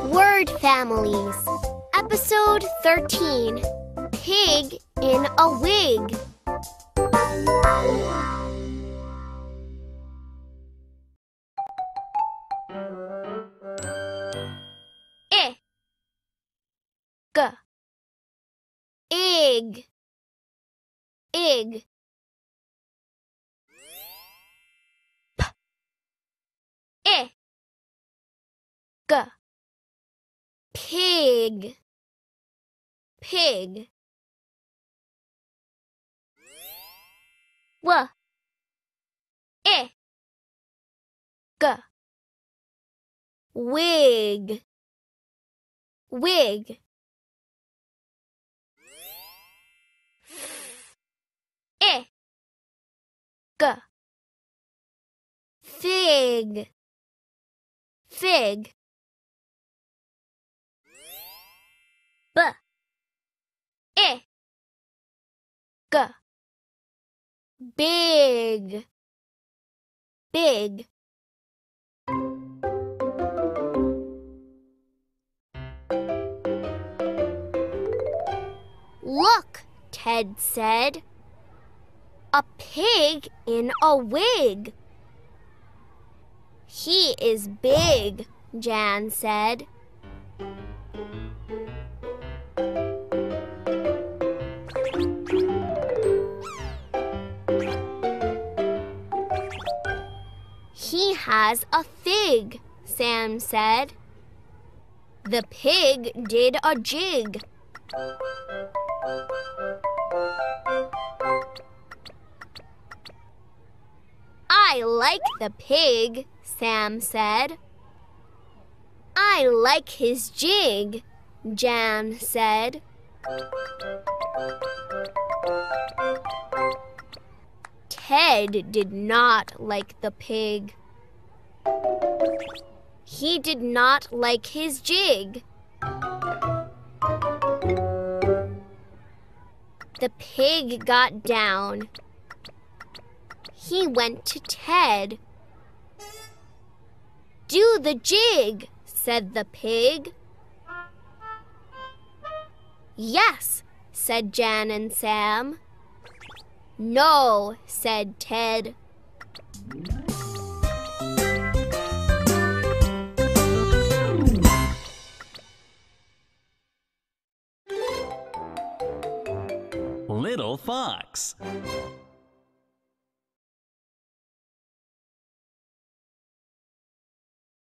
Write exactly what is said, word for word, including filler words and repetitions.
Word Families, Episode thirteen, Pig in a Wig. I, G, Ig, Ig. P, I, G, Pig, pig. W, I, G, wig, wig. F, I, G, fig, fig. B, I, G, big, big. Look, Ted said. A pig in a wig. He is big, Jan said. He has a fig, Sam said. The pig did a jig. I like the pig, Sam said. I like his jig, Jan said. Ted did not like the pig. He did not like his jig. The pig got down. He went to Ted. Do the jig, said the pig. Yes, said Jan and Sam. No, said Ted. Little Fox.